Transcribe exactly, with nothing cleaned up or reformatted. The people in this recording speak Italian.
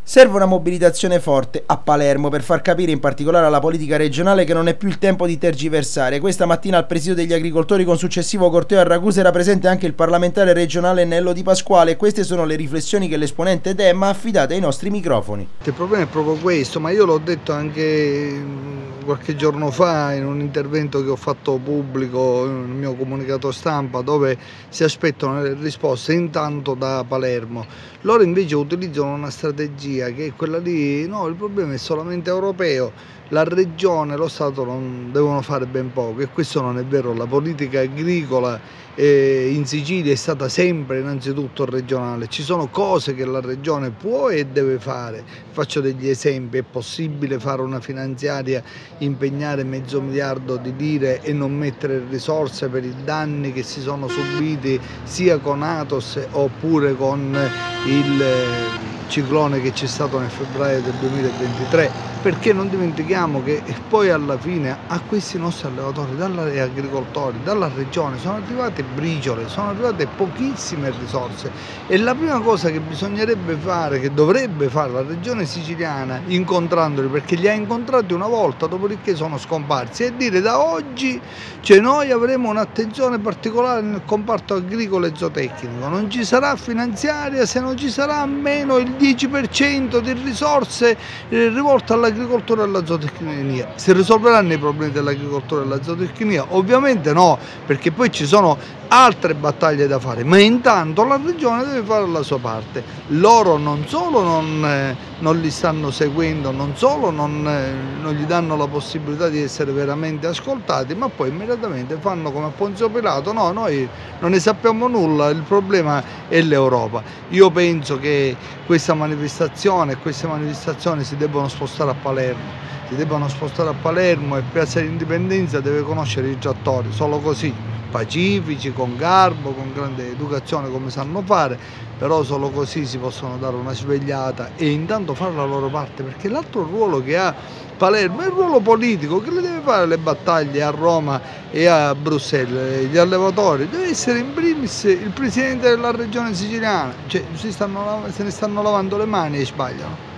Serve una mobilitazione forte a Palermo per far capire in particolare alla politica regionale che non è più il tempo di tergiversare. Questa mattina al presidio degli agricoltori con successivo corteo a Ragusa era presente anche il parlamentare regionale Nello Di Pasquale e queste sono le riflessioni che l'esponente Dem ha affidato ai nostri microfoni. Il problema è proprio questo, ma io l'ho detto anche qualche giorno fa in un intervento che ho fatto pubblico nel mio comunicato stampa, dove si aspettano le risposte intanto da Palermo. Loro invece utilizzano una strategia che è quella lì, no, il problema è solamente europeo, la regione e lo Stato non devono fare ben poco, e questo non è vero. La politica agricola eh, in Sicilia è stata sempre innanzitutto regionale, ci sono cose che la regione può e deve fare. Faccio degli esempi: è possibile fare una finanziaria, impegnare mezzo miliardo di lire e non mettere risorse per i danni che si sono subiti sia con Atos oppure con il ciclone che c'è stato nel febbraio del duemilaventitré, perché non dimentichiamo che poi alla fine a questi nostri allevatori e agricoltori dalla regione sono arrivate briciole, sono arrivate pochissime risorse, e la prima cosa che bisognerebbe fare, che dovrebbe fare la regione siciliana incontrandoli, perché li ha incontrati una volta dopodiché sono scomparsi, è dire: da oggi cioè, noi avremo un'attenzione particolare nel comparto agricolo e zootecnico, non ci sarà finanziaria se non ci sarà almeno il dieci per cento di risorse eh, rivolte all'agricoltura e alla zootecnia. Si risolveranno i problemi dell'agricoltura e della zootecnia? Ovviamente no, perché poi ci sono altre battaglie da fare, ma intanto la regione deve fare la sua parte. Loro non solo non, eh, non li stanno seguendo, non solo non, eh, non gli danno la possibilità di essere veramente ascoltati, ma poi immediatamente fanno come Ponzio Pilato: no, noi non ne sappiamo nulla, il problema è l'Europa. Io penso che questa manifestazione, queste manifestazioni si debbano spostare a Palermo, si debbano spostare a Palermo e Piazza dell'Indipendenza deve conoscere i trattori, solo così, pacifici, con garbo, con grande educazione come sanno fare, però solo così si possono dare una svegliata e intanto fare la loro parte, perché l'altro ruolo che ha Palermo è il ruolo politico, che le deve fare le battaglie a Roma e a Bruxelles. Gli allevatori deve essere in primis il presidente della regione siciliana, cioè si stanno, se ne stanno lavando le mani e sbagliano.